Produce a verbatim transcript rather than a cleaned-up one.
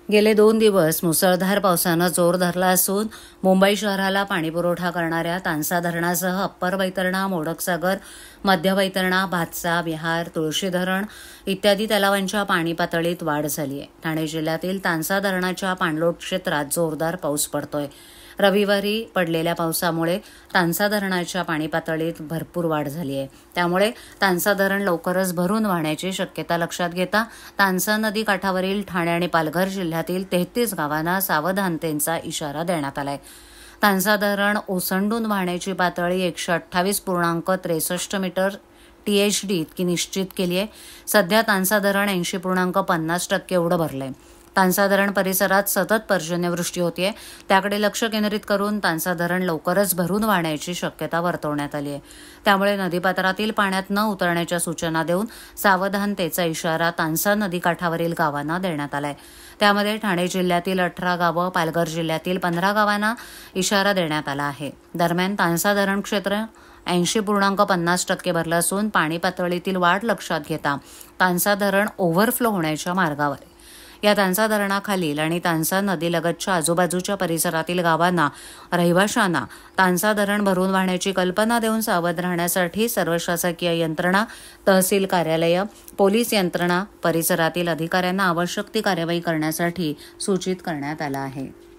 गेले दोन दिवस मुसळधार पावसानं जोर धरला असून मुंबई शहराला पाणीपुरवठा करणाऱ्या तानसा धरणासह अप्पर वैतरणा, मोडकसागर, मध्य वैतरणा, भातसा, विहार, तुळशी धरण इत्यादी तलावांच्या पाणी पातळीत वाढ झाली आहे. ठाणे जिल्ह्यातील तानसा धरणाच्या पाणलोट क्षेत्रात जोरदार पाऊस पडतोय. रविवारी पडलेल्या पावसामुळे तानसा धरणाच्या पाणी पातळीत भरपूर वाढ झाली आहे. त्यामुळे तानसा धरण लवकरच भरून वाहण्याची शक्यता लक्षात घेता तानसा नदी काठावरील ठाणे आणि पालघर जिल्ह्यातील तेहतीस गावांना सावधानतेचा इशारा देण्यात आलाय. तानसा धरण ओसंडून वाहण्याची पातळी एकशे अठ्ठावीस पूर्णांक त्रेसष्ट मीटर टीएचडी इतकी निश्चित केली आहे. सध्या तानसा धरण ऐंशी पूर्णांक पन्नास टक्के एवढं भरलंय. तानसा धरण परिसरात सतत पर्जन्यवृष्टी होतीये. त्याकडे लक्ष केंद्रित करून तानसा धरण लवकरच भरून वाहण्याची शक्यता वर्तवण्यात आली आहे. त्यामुळे नदीपात्रातील पाण्यात न उतरण्याच्या सूचना देऊन सावधानतेचा इशारा तानसा नदीकाठावरील गावांना देण्यात आलाय. त्यामध्ये ठाणे जिल्ह्यातील अठरा गावं, पालघर जिल्ह्यातील पंधरा गावांना इशारा देण्यात आला आहे. दरम्यान तानसा धरण क्षेत्र ऐंशी पूर्णांक पन्नास टक्के भरलं असून पाणी पातळीतील वाढ लक्षात घेता तानसा धरण ओव्हरफ्लो होण्याच्या मार्गावर आहे. या तानसा धरणाखालील आणि तानसा नदीलगतच्या आजूबाजूच्या परिसरातील गावांना, रहिवाशांना तानसा धरण भरून वाहण्याची कल्पना देऊन सावध राहण्यासाठी सर्व शासकीय यंत्रणा, तहसील कार्यालय, पोलीस यंत्रणा, परिसरातील अधिकाऱ्यांना आवश्यक ती कार्यवाही करण्यासाठी सूचित करण्यात आलं आहे.